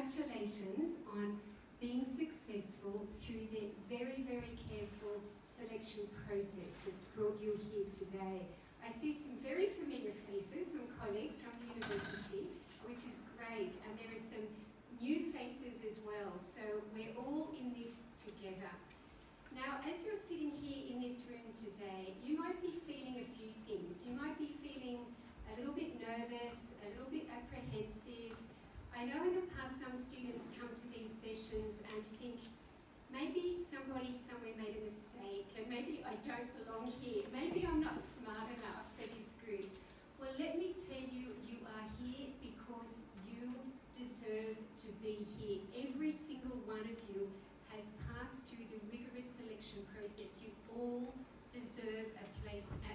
congratulations on being successful through the very, very careful selection process that's brought you here today. I see some very familiar faces, some colleagues from the university, which is great, and there are some new faces as well, so we're all in this together. Now, as you're sitting here in this room today, you might be feeling a few things. You might be feeling a little bit nervous, a little bit apprehensive. I know in the past some students come to these sessions and think, maybe somebody somewhere made a mistake, and maybe I don't belong here. Maybe I'm not smart enough for this group. Well, let me tell you, you are here because you deserve to be here. Every single one of you has passed through the rigorous selection process. You all deserve a place